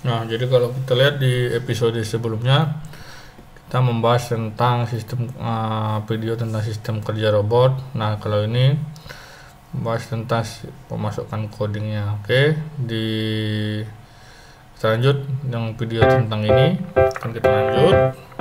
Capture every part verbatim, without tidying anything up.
Nah, jadi kalau kita lihat di episode sebelumnya, kita membahas tentang sistem uh, video tentang sistem kerja robot. Nah, kalau ini membahas tentang pemasukan codingnya. Oke, di kita lanjut yang video tentang ini. Akan kita lanjut.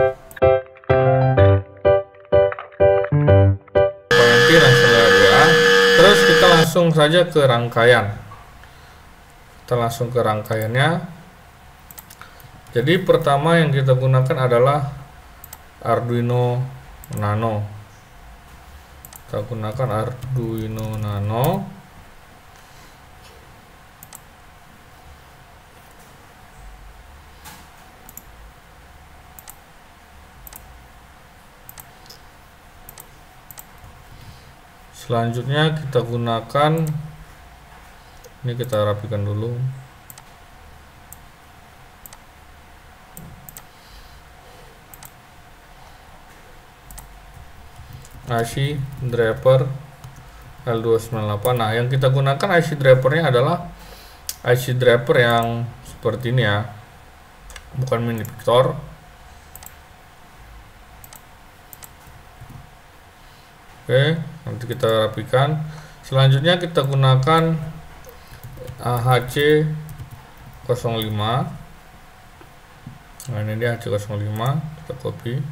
Nanti langsung lihat ya. Terus kita langsung saja ke rangkaian. Kita langsung ke rangkaiannya. Jadi pertama yang kita gunakan adalah Arduino Nano. Kita gunakan Arduino Nano. Selanjutnya kita gunakan, ini kita rapikan dulu. I C driver L dua sembilan delapan. Nah, yang kita gunakan I C drivernya adalah I C driver yang seperti ini ya, bukan mini Victor. Oke, nanti kita rapikan. Selanjutnya kita gunakan H C nol lima. Nah, ini dia H C nol lima, kita copy.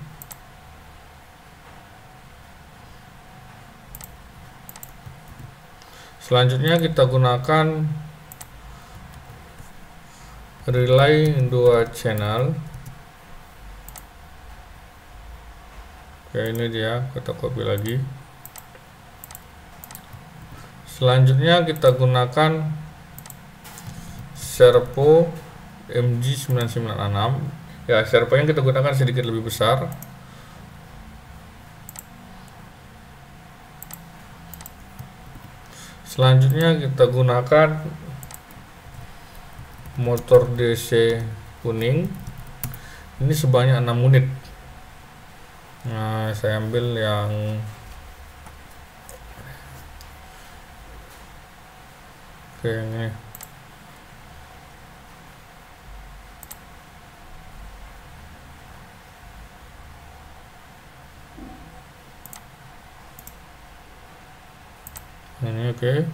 Selanjutnya kita gunakan relay dua channel. Oke, ini dia, kita copy lagi. Selanjutnya kita gunakan servo M G sembilan sembilan enam. Ya, servo yang kita gunakan sedikit lebih besar. Selanjutnya kita gunakan motor D C kuning. Ini sebanyak enam unit. Nah, saya ambil yang oke ini. Ini oke. Okay.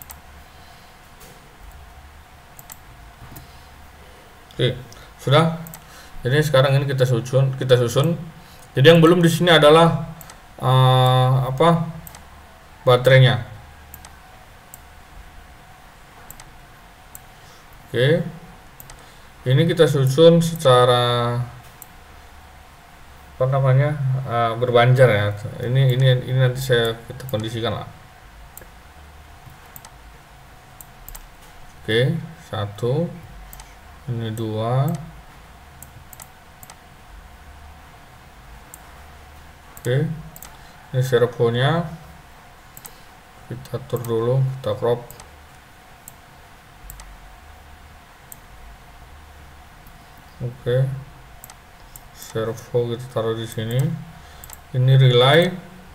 Oke, sudah. Jadi sekarang ini kita susun, kita susun. Jadi yang belum di sini adalah uh, apa? Baterainya. Oke. Ini kita susun secara apa namanya? Uh, berbanjar ya. Ini ini ini nanti saya kita kondisikan lah. Oke, satu, ini dua, oke, ini servonya kita atur dulu, kita crop, oke, servo kita taruh di sini, ini relay.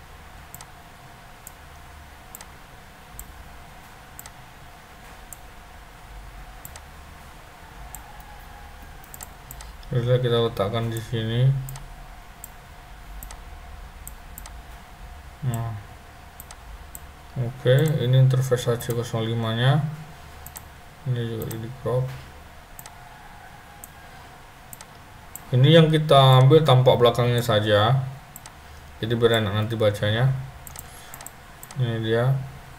Bisa kita letakkan di sini. Nah, oke, okay, ini interface H C nol lima nya. Ini juga di crop. Ini yang kita ambil tampak belakangnya saja. Jadi biar enak nanti bacanya. Ini dia.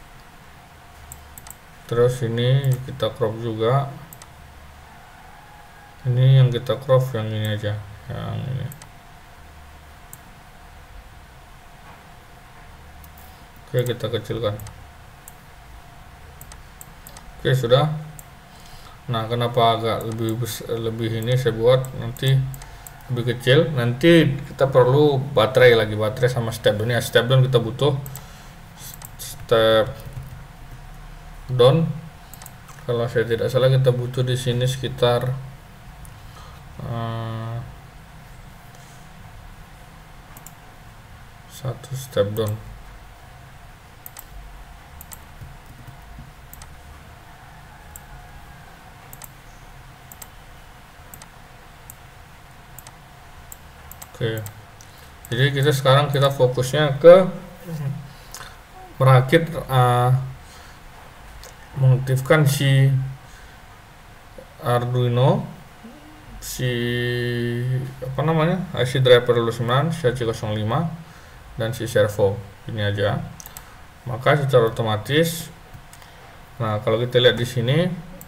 Terus ini kita crop juga. Ini yang kita crop yang ini aja, yang ini. Oke, kita kecilkan. Oke, sudah. Nah, kenapa agak lebih besar, lebih ini saya buat nanti lebih kecil. Nanti kita perlu baterai lagi, baterai sama step down ya. Step down kita butuh step down. Kalau saya tidak salah kita butuh di sini sekitar Uh, satu step down. Oke, jadi kita sekarang kita fokusnya ke merakit uh, mengaktifkan si Arduino, si apa namanya I C driver dua puluh sembilan, si H C nol lima, dan si servo. Ini aja. Maka secara otomatis, nah kalau kita lihat di sini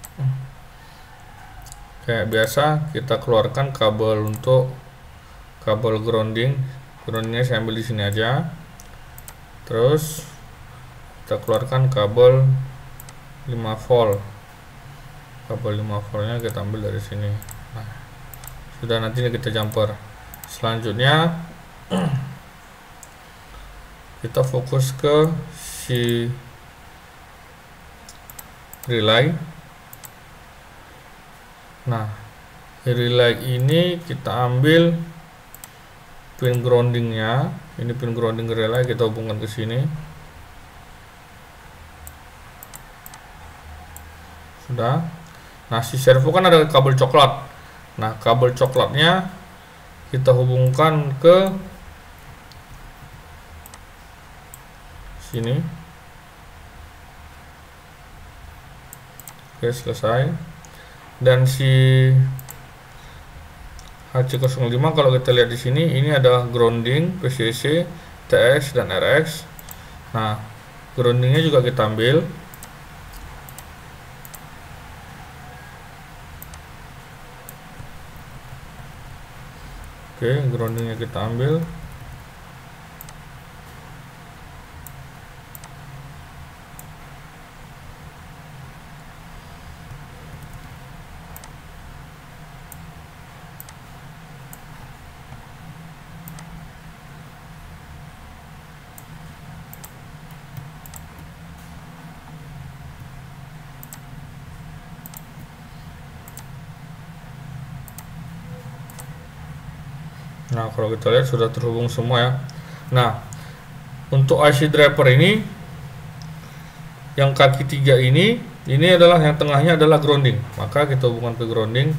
kayak biasa, kita keluarkan kabel untuk kabel grounding. Groundingnya saya ambil di sini aja. Terus kita keluarkan kabel lima volt. Kabel lima voltnya kita ambil dari sini. Nah, sudah, nanti kita jumper. Selanjutnya kita fokus ke si relay. Nah, relay ini kita ambil pin groundingnya. Ini pin grounding relay, kita hubungkan ke sini. Sudah. Nah, si servo kan ada kabel coklat. Nah, kabel coklatnya kita hubungkan ke sini. Oke, selesai. Dan si H C nol lima kalau kita lihat di sini, ini ada grounding, P C C, T X, dan R X. Nah, groundingnya juga kita ambil. Oke, groundingnya kita ambil. Nah, kalau kita lihat sudah terhubung semua ya. Nah, untuk I C driver ini, yang kaki tiga ini, ini adalah yang tengahnya adalah grounding. Maka kita hubungkan ke grounding.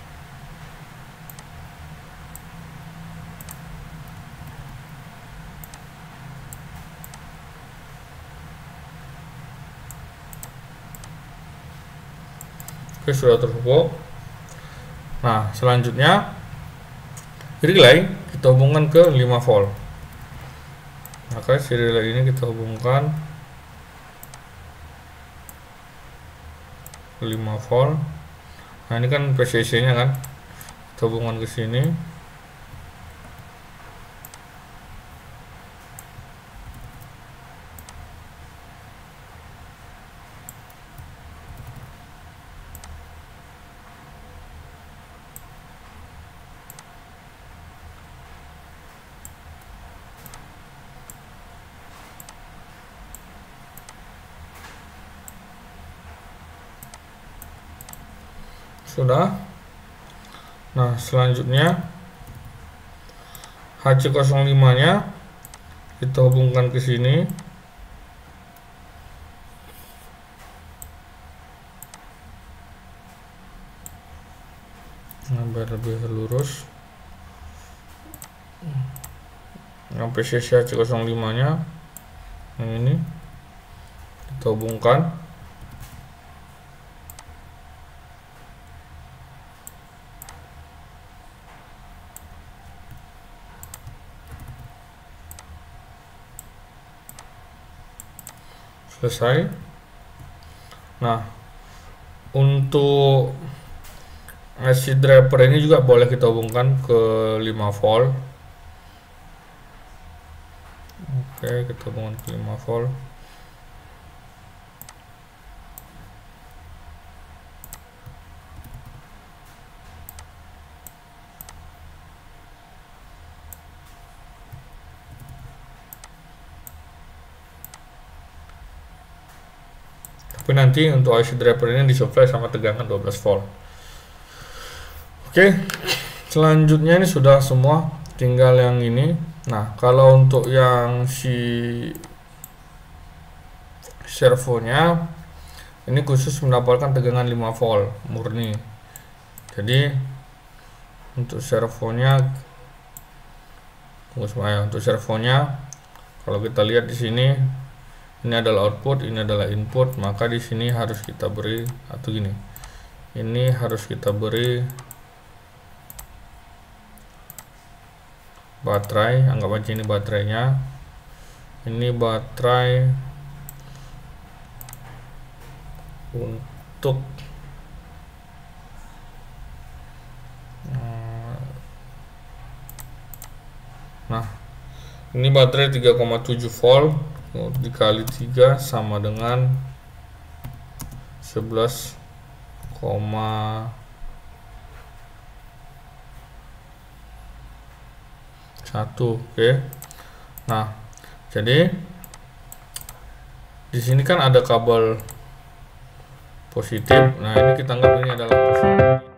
Oke, sudah terhubung. Nah, selanjutnya relay kita hubungkan ke lima volt. Maka si relay ini kita hubungkan ke lima volt. Nah, ini kan P C C nya kan, kita hubungkan ke sini. Sudah. Nah, selanjutnya H C nol lima nya kita hubungkan ke sini. Nah, biar lebih lurus. Yang P C C H C nol lima nya yang ini kita hubungkan. Selesai. Nah, untuk I C driver ini juga boleh kita hubungkan ke lima volt. Oke, kita hubungkan ke lima volt. Tapi nanti untuk I C driver ini disuplai sama tegangan dua belas volt. Oke, selanjutnya ini sudah semua, tinggal yang ini. Nah, kalau untuk yang si servonya ini khusus mendapatkan tegangan lima volt murni. Jadi untuk servonya Tunggu semuanya. Untuk servonya, kalau kita lihat di sini, ini adalah output, ini adalah input, maka di sini harus kita beri atau gini. Ini harus kita beri baterai, anggap aja ini baterainya. Ini baterai untuk nah, ini baterai tiga koma tujuh volt dikali tiga sama dengan sebelas koma satu. Oke. Nah, jadi di sini kan ada kabel positif. Nah, ini kita anggap ini adalah positif.